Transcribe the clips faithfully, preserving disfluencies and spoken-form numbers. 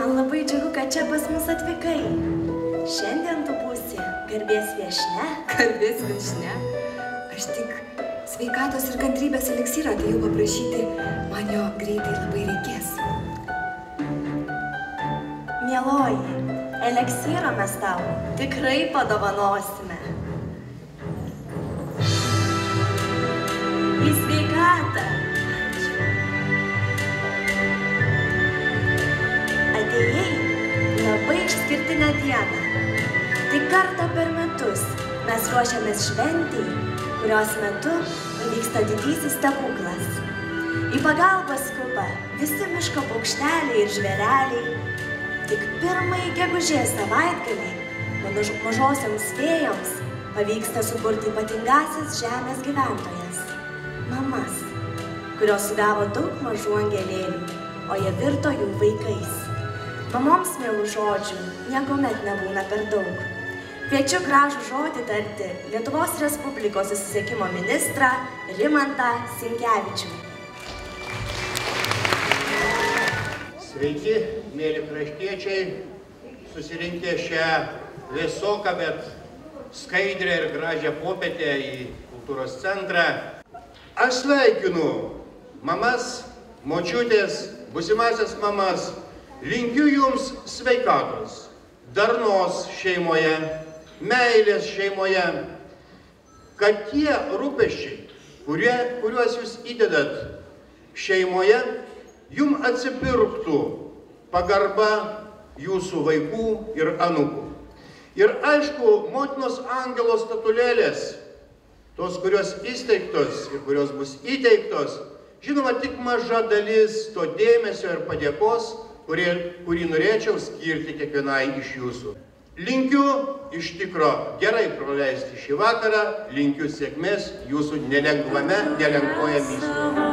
Man labai džiugu, kad čia pas mus atvykai. Šiandien tu būsi garbės viešnia. Garbės viešnia? Aš tik sveikatos ir kantrybės eliksyrą atėjau paprašyti. Man jo greitai labai reikės. Mieloji, eliksyrą mes tau tikrai padovanosime. Į sveikatą. Atėjai labai išskirtinę dieną. Tik kartą per metus mes ruošiamės šventei, kurios metu vyksta didysis stebuklas. Į pagalbą skuba visi miško paukšteliai ir žvėreliai. Tik pirmąjį gegužės savaitgalį mano mažosioms fėjoms pavyksta suburti ypatingasis žemės gyventojas – mamas, kurios sugavo daug mažų angelėlių, o jie virto jų vaikais. Mamoms mielų žodžių niekuomet nebūna per daug. Kviečiu gražų žodį tarti Lietuvos Respublikos susisiekimo ministrą Rimantą Sinkevičių. Sveiki, mėly kraštiečiai, susirinkę šią vėsoką, bet skaidrę ir gražią popietę į kultūros centrą. Aš sveikinu mamas, močiutės, būsimasias mamas, linkiu jums sveikatos, darnos šeimoje, meilės šeimoje, kad tie rūpesčiai, kurie, kuriuos jūs įdedat šeimoje, jum atsipirktų pagarba jūsų vaikų ir anūkų. Ir aišku, motinos angelo statulėlės, tos, kurios įsteigtos ir kurios bus įteiktos, žinoma, tik maža dalis to dėmesio ir padėkos, kurį, kurį norėčiau skirti kiekvienai iš jūsų. Linkiu iš tikro gerai praleisti šį vakarą, linkiu sėkmės jūsų nelengvame, nelengvoje misijoje.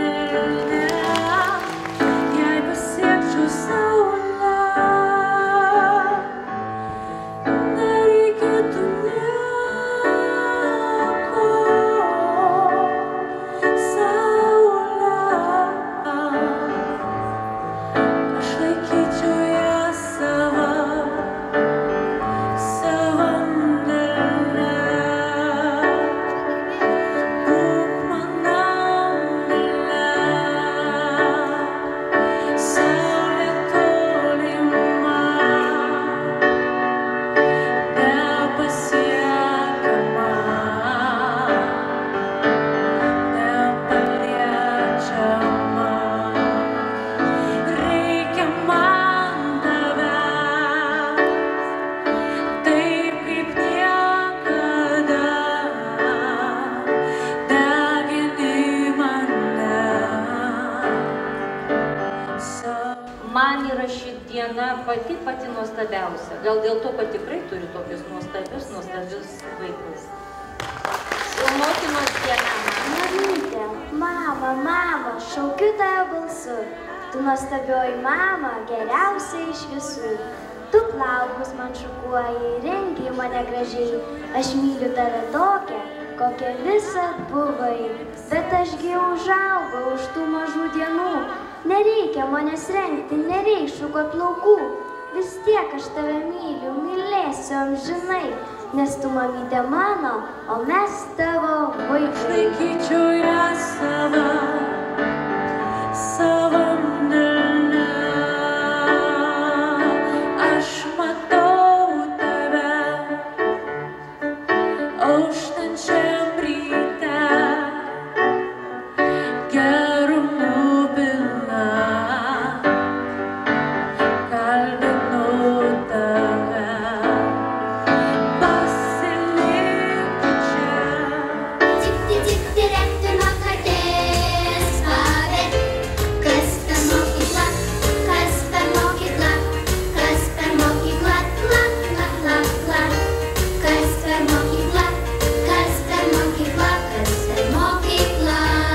Man yra ši diena pati pati nuostabiausia. Gal dėl to, kad tikrai turi tokius nuostabius, nuostabius vaikus. Su motinos diena. Marytė, mama, mama, šaukiu tave balsu. Tu nuostabioji mama, geriausia iš visų. Tu plaukus man šukuoji, rengi mane gražiai. Aš myliu tave tokią, kokia visad buvai. Bet ašgi užaugau už tų mažų dienų. Nereikia manęs rengti, nereik šukot plaukų. Vis tiek aš tave myliu, mylėsiu amžinai. Nes tu mamytė mano, o mes tavo vaikai. Aš laikyčiau ją savo, savo delne. Aš matau tave, auštančiam ryte. Gerumu pilna, kalbinu tave. Pasilik čia. Tik, tik, tik, direkti nuo katės pavė. Kas per mokykla, kas per mokykla, kas per mokykla, kla, kla, kla, kla. Kas per mokykla, kas per mokykla, kas per mokykla.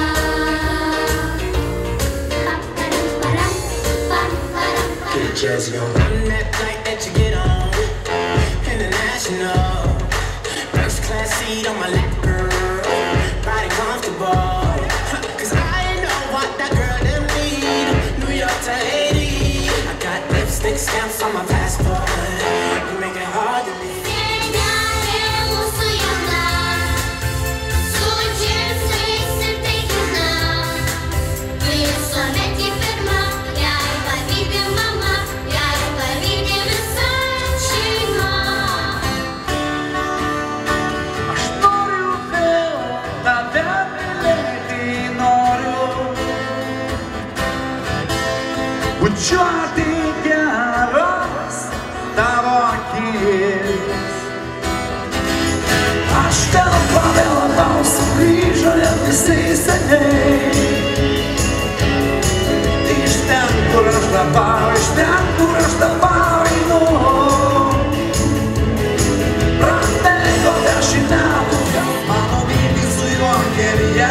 Jazzy on that flight that you get on, international, first class seat on my lap, girl, riding comfortable, cause I know what that girl them need, New York to Haiti, I got lipstick stick stamps on my passport. You make it hard to be. Bučiuoti geros tavo akis. Aš vėl pavėlavau, sugrįžo ir visi seniai. Iš ten, kur aš dabar, iš ten, kur aš dabar einu. Prabėgo dešimt metų, mano viltis su juo kelyje.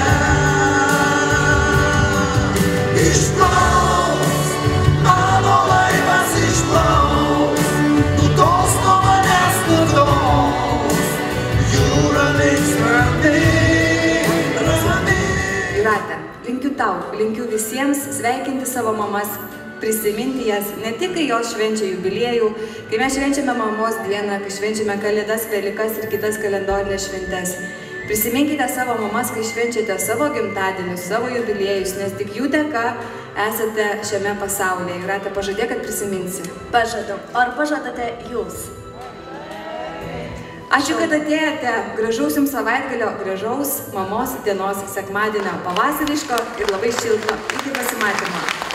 Išplaus, mano laivas išplaus, nutols nuo manęs nutols, jūra liks rami, rami. Jūrate, linkiu tau, linkiu visiems sveikinti savo mamas, prisiminti jas ne tik, kai jos švenčia jubiliejų, kai mes švenčiame mamos dieną, kai švenčiame Kalėdas, Velykas ir kitas kalendorinės šventes. Prisiminkite savo mamas, kai švenčiate savo gimtadienius, savo jubiliejus, nes tik jų dėka esate šiame pasaulyje. Jūrate, pažadėk, kad prisiminsi. Pažadu. O ar pažadate jūs? Ačiū, kad atėjote. Gražaus jums savaitgalio, gražaus mamos dienos sekmadienio, pavasariško ir labai šilto. Iki pasimatymo.